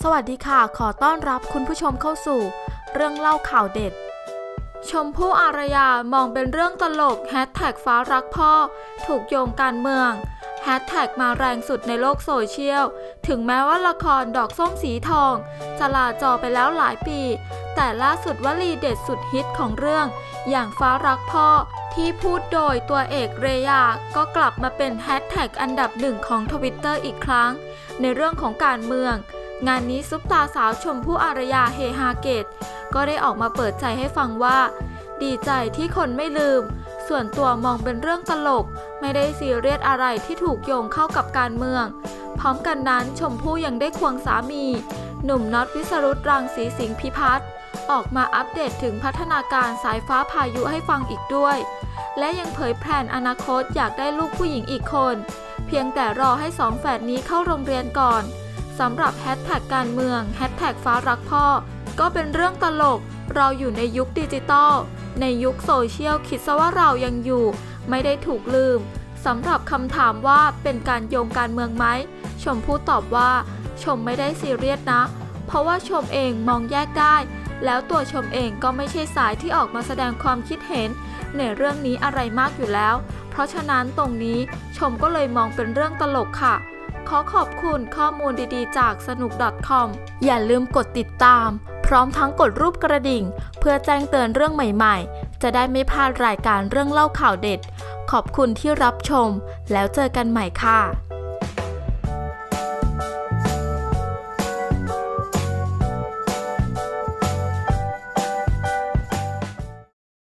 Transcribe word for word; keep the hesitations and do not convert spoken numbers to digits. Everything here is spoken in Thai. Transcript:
วัสดีค่ะขอต้อนรับคุณผู้ชมเข้าสู่เรื่องเล่าข่าวเด็ดชมพู่อารยามองเป็นเรื่องตลกแฮชแท็กฟ้ารักพ่อถูกโยงการเมืองแฮชแท็กมาแรงสุดในโลกโซเชียลถึงแม้ว่าละครดอกส้มสีทองจะลาจอไปแล้วหลายปีแต่ล่าสุดวลีเด็ดสุดฮิตของเรื่องอย่างฟ้ารักพ่อที่พูดโดยตัวเอกเรยาก็กลับมาเป็นแฮชแท็กอันดับหนึ่งของ ทวิตเตอร์ อีกครั้งในเรื่องของการเมืองงานนี้ซุปตาสาวชมพู่อารยาเฮฮาเกตก็ได้ออกมาเปิดใจให้ฟังว่าดีใจที่คนไม่ลืมส่วนตัวมองเป็นเรื่องตลกไม่ได้ซีเรียสอะไรที่ถูกโยงเข้ากับการเมืองพร้อมกันนั้นชมพู่ยังได้ควงสามีหนุ่มน็อตวิสรุตรังสีสิงห์พิพัฒน์ออกมาอัปเดตถึงพัฒนาการสายฟ้าพายุให้ฟังอีกด้วยและยังเผยแผนอนาคตอยากได้ลูกผู้หญิงอีกคนเพียงแต่รอให้สองแฝดนี้เข้าโรงเรียนก่อนสำหรับแฮชแท็กการเมืองแฮชแท็กฟ้ารักพ่อก็เป็นเรื่องตลกเราอยู่ในยุคดิจิตอลในยุคโซเชียลคิดซะว่าเรายังอยู่ไม่ได้ถูกลืมสำหรับคำถามว่าเป็นการโยงการเมืองไหมชมพู่ตอบว่าชมไม่ได้ซีเรียสนะเพราะว่าชมเองมองแยกได้แล้วตัวชมเองก็ไม่ใช่สายที่ออกมาแสดงความคิดเห็นในเรื่องนี้อะไรมากอยู่แล้วเพราะฉะนั้นตรงนี้ชมก็เลยมองเป็นเรื่องตลกค่ะขอขอบคุณข้อมูลดีๆจากสนุก .คอม อย่าลืมกดติดตามพร้อมทั้งกดรูปกระดิ่งเพื่อแจ้งเตือนเรื่องใหม่ๆจะได้ไม่พลาดรายการเรื่องเล่าข่าวเด็ดขอบคุณที่รับชมแล้วเจอกันใหม่ค่ะ